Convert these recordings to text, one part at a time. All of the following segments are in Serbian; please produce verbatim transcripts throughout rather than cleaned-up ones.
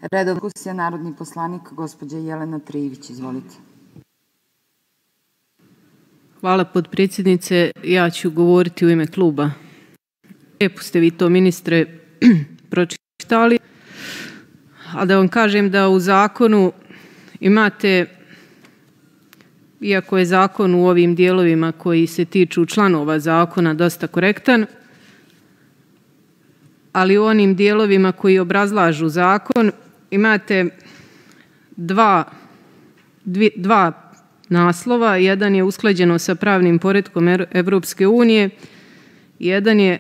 Redovna diskusija, narodni poslanik, gospođa Jelena Trijević, izvolite. Hvala potpredsjednice, ja ću govoriti u ime kluba. Lijepo ste vi to, ministre, pročitali, a da vam kažem da u zakonu imate, iako je zakon u ovim dijelovima koji se tiču članova zakona dosta korektan, ali u onim dijelovima koji obrazlažu zakon imate dva, dvi, dva naslova. Jedan je usklađeno sa pravnim poretkom Evropske unije, jedan je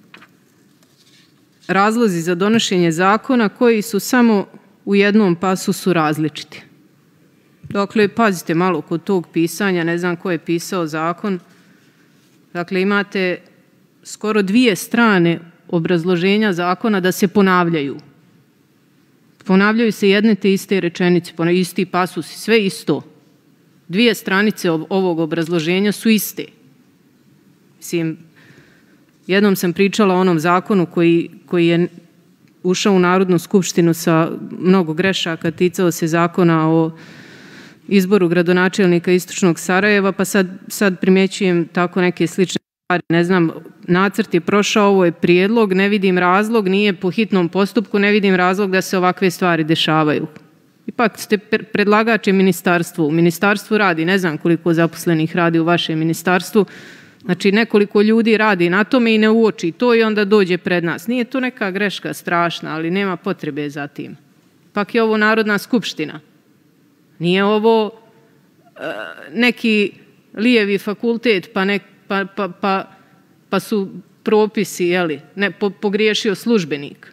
razlozi za donošenje zakona koji su samo u jednom pasusu različiti. Dakle, pazite malo kod tog pisanja, ne znam ko je pisao zakon. Dakle, imate skoro dvije strane obrazloženja zakona da se ponavljaju. Ponavljaju se jedne te iste rečenice, isti pasusi, sve isto. Dvije stranice ovog obrazloženja su iste. Mislim, jednom sam pričala o onom zakonu koji, koji je ušao u Narodnu skupštinu sa mnogo grešaka, ticao se zakona o izboru gradonačelnika Istočnog Sarajeva, pa sad, sad primjećujem tako neke slične stvari. Ne znam, nacrt je prošao, ovo je prijedlog, ne vidim razlog, nije po hitnom postupku, ne vidim razlog da se ovakve stvari dešavaju. Ipak ste predlagač je ministarstvu. U ministarstvu radi, ne znam koliko zaposlenih radi u vašem ministarstvu, znači nekoliko ljudi radi na tome i ne uoči to i onda dođe pred nas. Nije to neka greška strašna, ali nema potrebe za tim. Ipak je ovo Narodna skupština. Nije ovo uh, neki lijevi fakultet pa, ne, pa, pa, pa, pa su propisi, jeli, ne, po, pogriješio službenik.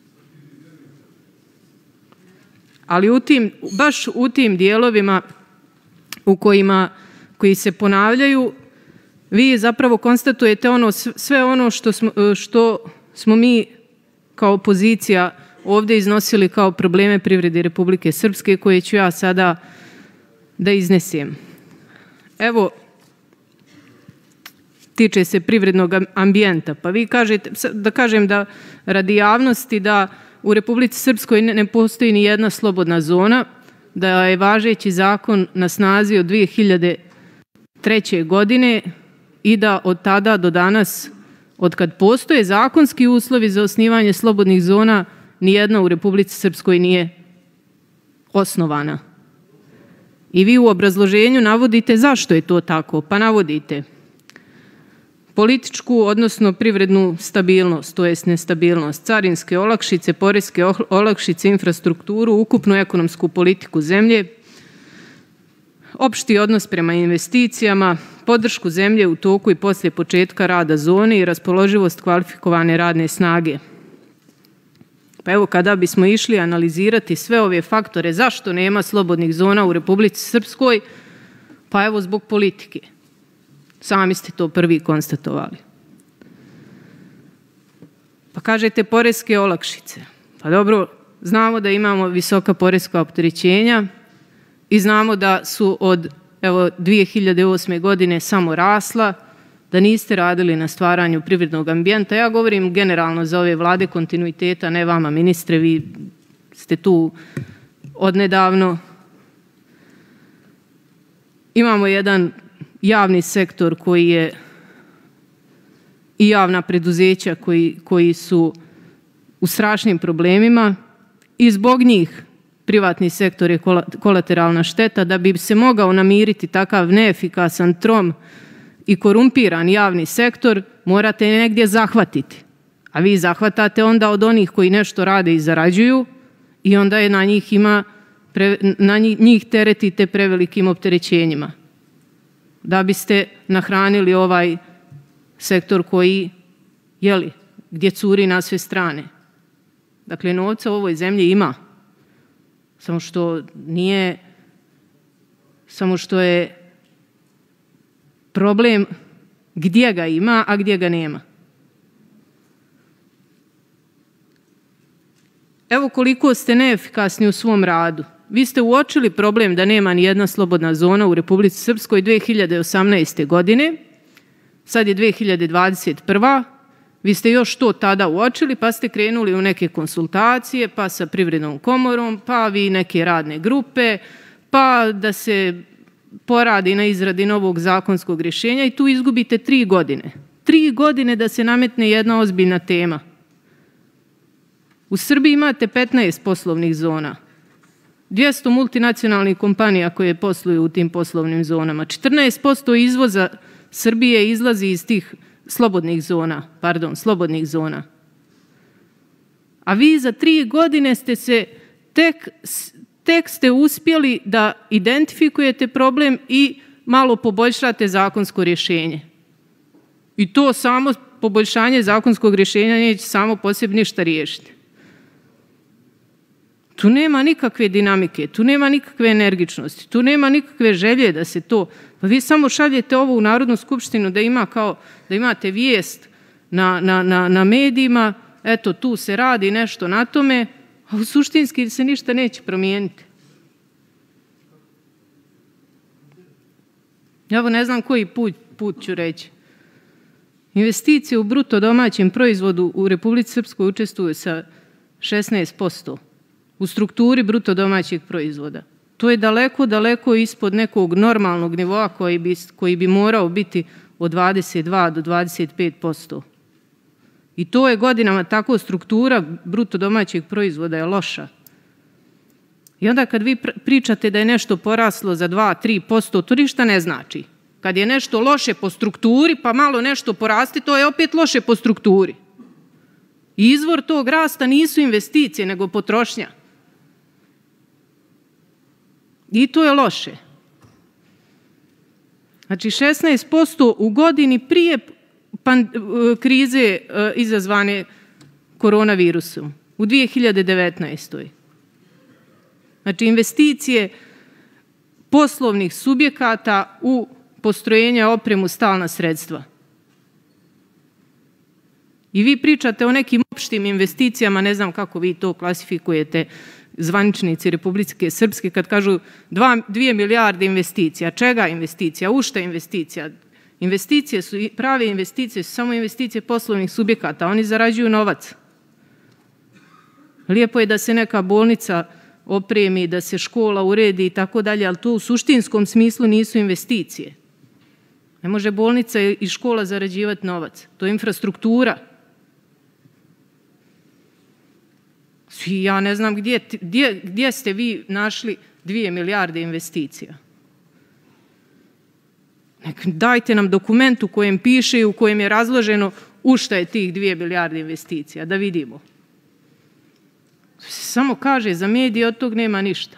Ali u tim, baš u tim dijelovima u kojima, koji se ponavljaju, vi zapravo konstatujete ono, sve ono što smo, što smo mi kao opozicija ovdje iznosili kao probleme privrede Republike Srpske, koje ću ja sada da iznesem. Evo, tiče se privrednog ambijenta. Pa vi kažete, da kažem da radi javnosti da u Republici Srpskoj ne postoji ni jedna slobodna zona, da je važeći zakon na snazi od dvije hiljade treće. godine i da od tada do danas, od kad postoje zakonski uslovi za osnivanje slobodnih zona, nijedna u Republici Srpskoj nije osnovana. I vi u obrazloženju navodite zašto je to tako. Pa navodite političku, odnosno privrednu stabilnost, to jest nestabilnost, carinske olakšice, poreske olakšice, infrastrukturu, ukupnu ekonomsku politiku zemlje, opšti odnos prema investicijama, podršku zemlje u toku i poslije početka rada zone i raspoloživost kvalifikovane radne snage. Pa evo, kada bismo išli analizirati sve ove faktore zašto nema slobodnih zona u Republici Srpskoj, pa evo zbog politike. Sami ste to prvi konstatovali. Pa kažete poreske olakšice. Pa dobro, znamo da imamo visoka poreska opterećenja i znamo da su od evo, dvije hiljade osme. godine samo rasla, da niste radili na stvaranju privrednog ambijenta. Ja govorim generalno za ove vlade kontinuiteta, ne vama ministre, vi ste tu odnedavno. Imamo jedan javni sektor koji je i javna preduzeća koji, koji su u strašnim problemima i zbog njih privatni sektor je kolateralna šteta. Da bi se mogao namiriti takav neefikasan, trom i korumpiran javni sektor, morate negdje zahvatiti. A vi zahvatate onda od onih koji nešto rade i zarađuju i onda je na njih, ima, na njih teretite prevelikim opterećenjima. Da biste nahranili ovaj sektor koji, jeli, gdje curi na sve strane. Dakle, novca u ovoj zemlji ima. Samo što nije, samo što je problem gdje ga ima, a gdje ga nema. Evo koliko ste neefikasni u svom radu. Vi ste uočili problem da nema ni jedna slobodna zona u Republici Srpskoj dvije hiljade osamnaeste. godine. Sad je dvije hiljade dvadeset prva. Vi ste još to tada uočili, pa ste krenuli u neke konsultacije, pa sa Privrednom komorom, pa vi neke radne grupe, pa da se poradi na izradi novog zakonskog rješenja i tu izgubite tri godine. Tri godine da se nametne jedna ozbiljna tema. U Srbiji imate petnaest poslovnih zona, dvjesto multinacionalnih kompanija koje posluju u tim poslovnim zonama. četrnaest posto izvoza Srbije izlazi iz tih slobodnih zona, pardon, slobodnih zona. A vi za tri godine ste se tek, tek ste uspjeli da identifikujete problem i malo poboljšate zakonsko rješenje. I to samo poboljšanje zakonskog rješenja neće samo po sebi ništa riješiti. Tu nema nikakve dinamike, tu nema nikakve energičnosti, tu nema nikakve želje da se to... Pa vi samo šaljete ovo u Narodnu skupštinu da ima kao, da imate vijest na, na, na, na medijima, eto tu se radi nešto na tome, a u suštinski se ništa neće promijeniti. Evo ne znam koji put, put ću reći. Investicije u bruto domaćem proizvodu u Republici Srpskoj učestvuju sa šesnaest posto u strukturi bruto domaćeg proizvoda. To je daleko, daleko ispod nekog normalnog nivoa koji bi, koji bi morao biti od dvadeset dva do dvadeset pet posto. I to je godinama tako, struktura bruto domaćeg proizvoda je loša. I onda kad vi pričate da je nešto poraslo za dva do tri posto, to ništa ne znači. Kad je nešto loše po strukturi, pa malo nešto porasti, to je opet loše po strukturi. I izvor tog rasta nisu investicije, nego potrošnja. I to je loše. Znači šesnaest posto u godini prije krize izazvane koronavirusom u dvije hiljade devetnaestoj. Znači investicije poslovnih subjekata u postrojenja, opremu, stalna sredstva. I vi pričate o nekim opštim investicijama, ne znam kako vi to klasifikujete, zvaničnici Republike Srpske, kad kažu dva, dvije milijarde investicija. Čega investicija? U šta investicija? Investicije su, prave investicije su samo investicije poslovnih subjekata. Oni zarađuju novac. Lijepo je da se neka bolnica opremi, da se škola uredi i tako dalje, ali to u suštinskom smislu nisu investicije. Ne može bolnica i škola zarađivati novac. To je infrastruktura. Ja ne znam gdje, gdje, gdje ste vi našli dvije milijarde investicija. Dajte nam dokument u kojem piše i u kojem je razloženo u šta je tih dvije milijarde investicija, da vidimo. Samo kaže za medije, od tog nema ništa.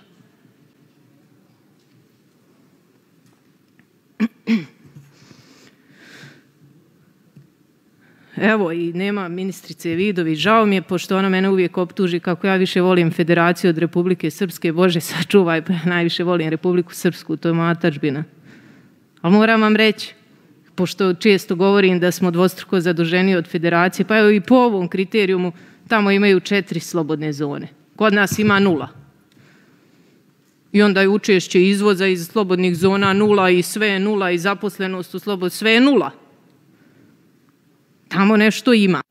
Evo i nema ministrice Vidović, žao mi je pošto ona mene uvijek optuži kako ja više volim Federaciju od Republike Srpske, Bože sačuvaj, najviše volim Republiku Srpsku, to je moja otadžbina. Ali moram vam reći, pošto često govorim da smo dvostruko zaduženi od Federacije, pa evo i po ovom kriterijumu tamo imaju četiri slobodne zone. Kod nas ima nula. I onda je učešće izvoza iz slobodnih zona nula i sve je nula i zaposlenost u slobodnoj, sve je nula. Tamo nešto ima.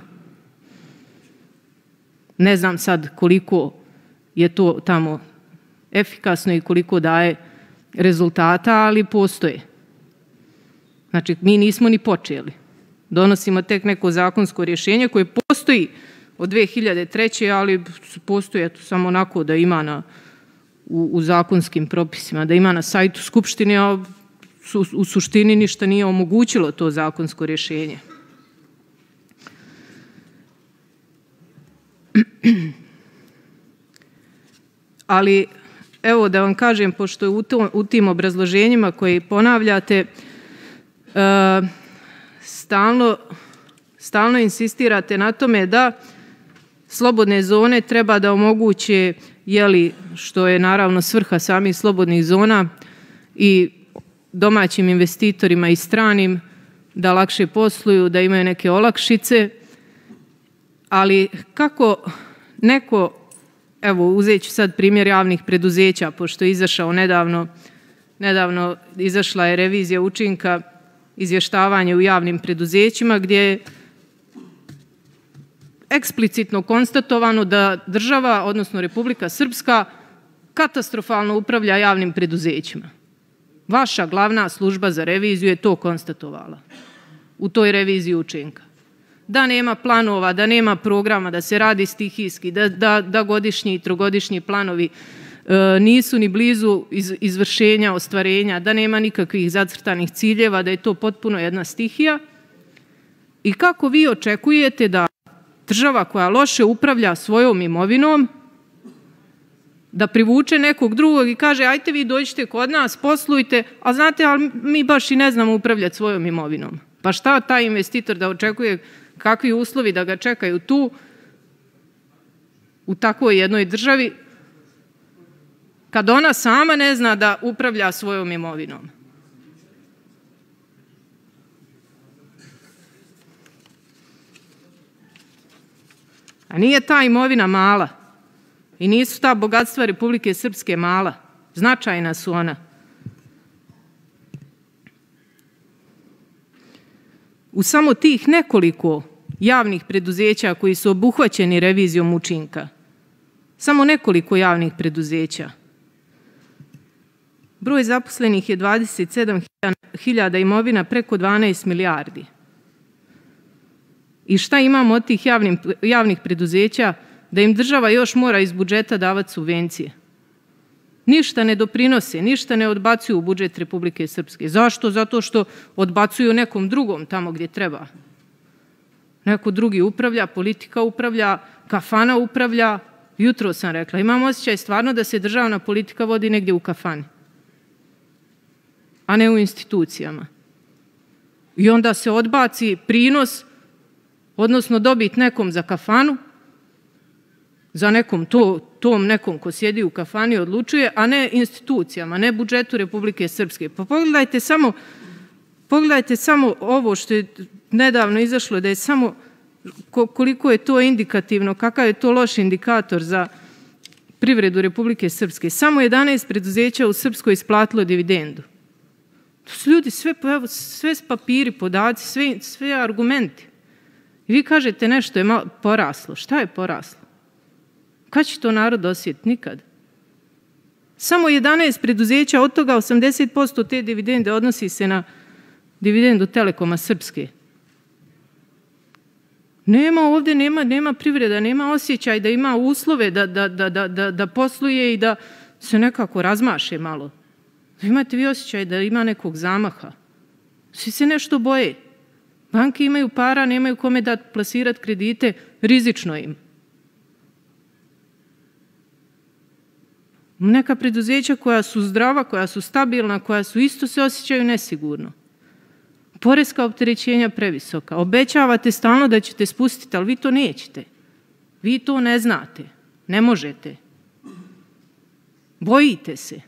Ne znam sad koliko je to tamo efikasno i koliko daje rezultata, ali postoje. Znači, mi nismo ni počeli. Donosimo tek neko zakonsko rješenje koje postoji od dvije hiljade treće. ali postoji eto, samo onako da ima na, u, u zakonskim propisima, da ima na sajtu Skupštine, a su, u suštini ništa nije omogućilo to zakonsko rješenje. Ali, evo da vam kažem, pošto je u, to, u tim obrazloženjima koje ponavljate, uh, stalno, stalno insistirate na tome da slobodne zone treba da omoguće, jeli, što je naravno svrha samih slobodnih zona, i domaćim investitorima i stranim da lakše posluju, da imaju neke olakšice, ali kako neko, evo uzet ću sad primjer javnih preduzeća, pošto je izašao nedavno, nedavno izašla je revizija učinka izvještavanja u javnim preduzećima, gdje eksplicitno konstatovano da država, odnosno Republika Srpska, katastrofalno upravlja javnim preduzećima. Vaša glavna služba za reviziju je to konstatovala u toj reviziji učinka. Da nema planova, da nema programa, da se radi stihijski, da, da, da godišnji i trogodišnji planovi e, nisu ni blizu iz, izvršenja, ostvarenja, da nema nikakvih zacrtanih ciljeva, da je to potpuno jedna stihija. I kako vi očekujete da država koja loše upravlja svojom imovinom, da privuče nekog drugog i kaže ajte vi dođite kod nas, poslujte, a znate, ali mi baš i ne znamo upravljati svojom imovinom. Pa šta taj investitor da očekuje, kakvi uslovi da ga čekaju tu, u takvoj jednoj državi, kad ona sama ne zna da upravlja svojom imovinom. A nije ta imovina mala i nisu ta bogatstva Republike Srpske mala, značajna su ona. U samo tih nekoliko javnih preduzeća koji su obuhvaćeni revizijom učinka, samo nekoliko javnih preduzeća, broj zaposlenih je dvadeset sedam hiljada, imovina preko dvanaest milijardi. I šta imamo od tih javnih, javnih preduzeća? Da im država još mora iz budžeta davati subvencije. Ništa ne doprinose, ništa ne odbacuju u budžet Republike Srpske. Zašto? Zato što odbacuju nekom drugom tamo gdje treba. Neko drugi upravlja, politika upravlja, kafana upravlja. Jutro sam rekla, imam osjećaj stvarno da se državna politika vodi negdje u kafani, a ne u institucijama. I onda se odbaci prinos, odnosno dobit nekom za kafanu, za nekom to, tom nekom ko sjedi u kafani odlučuje, a ne institucijama, ne budžetu Republike Srpske. Pa pogledajte samo, pogledajte samo ovo što je nedavno izašlo, da je samo koliko je to indikativno, kakav je to loš indikator za privredu Republike Srpske. Samo jedanaest preduzeća u Srpskoj isplatilo dividendu. To su ljudi sve, evo, sve papiri, podaci, sve, sve argumenti. I vi kažete nešto je malo poraslo. Šta je poraslo? Kad će to narod osjetiti? Nikad. Samo jedanaest preduzeća, od toga osamdeset posto te dividende odnosi se na dividendu Telekoma Srpske. Nema ovdje, nema, nema privreda, nema osjećaj da ima uslove da, da, da, da, da, da posluje i da se nekako razmaše malo. Imate vi osjećaj da ima nekog zamaha. Svi se nešto boje. Banke imaju para, nemaju kome da plasirati kredite, rizično im. Neka preduzeća koja su zdrava, koja su stabilna, koja su isto se osjećaju nesigurno. Poreska opterećenja previsoka. Obećavate stalno da ćete spustiti, ali vi to nećete. Vi to ne znate. Ne možete. Bojite se.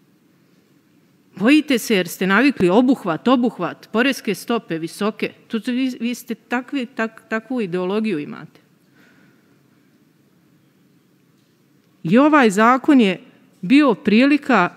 Bojite se jer ste navikli obuhvat, obuhvat, poreske stope visoke. Tu vi, vi ste takvi, tak, takvu ideologiju imate. I ovaj zakon je bio prilika,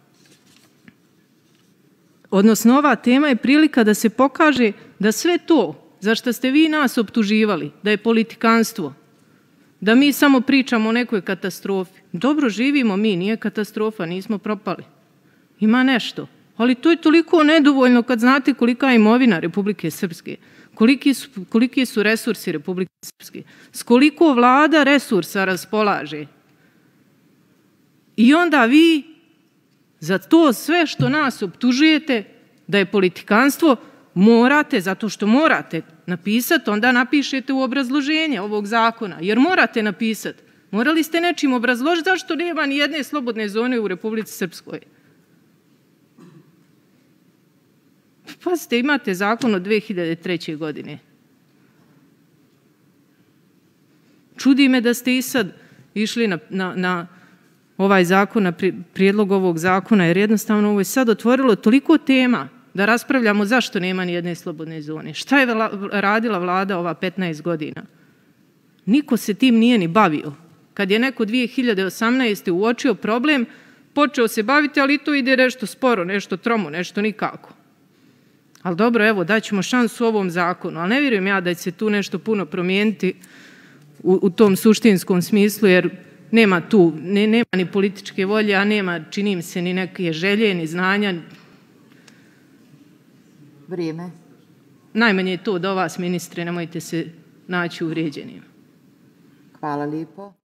odnosno ova tema je prilika da se pokaže da sve to za što ste vi nas optuživali, da je politikanstvo, da mi samo pričamo o nekoj katastrofi. Dobro, živimo mi, nije katastrofa, nismo propali. Ima nešto, ali to je toliko nedovoljno kad znate kolika je imovina Republike Srpske, koliki su, koliki su resursi Republike Srpske, s koliko vlada resursa raspolaže. I onda vi za to sve što nas optužujete da je politikanstvo morate, zato što morate napisati, onda napišete u obrazloženje ovog zakona, jer morate napisati. Morali ste nečim obrazložiti zašto nema ni jedne slobodne zone u Republici Srpskoj. Pazite, imate zakon od dve hiljade treće. godine. Čudi me da ste i sad išli na, na, na ovaj zakon, na prijedlog ovog zakona, jer jednostavno ovo je sad otvorilo toliko tema da raspravljamo zašto nema ni jedne slobodne zone. Šta je radila vlada ova petnaest godina? Niko se tim nije ni bavio. Kad je neko dve hiljade osamnaeste. uočio problem, počeo se baviti, ali to ide nešto sporo, nešto tromo, nešto nikako. Ali dobro, evo, daćemo šansu ovom zakonu, ali ne vjerujem ja da će se tu nešto puno promijeniti u, u tom suštinskom smislu, jer nema tu, ne, nema ni političke volje, a nema, čini mi se, ni neke želje, ni znanja. Vrijeme. Najmanje je to do vas, ministre, nemojte se naći uvrijeđenima. Hvala lijepo.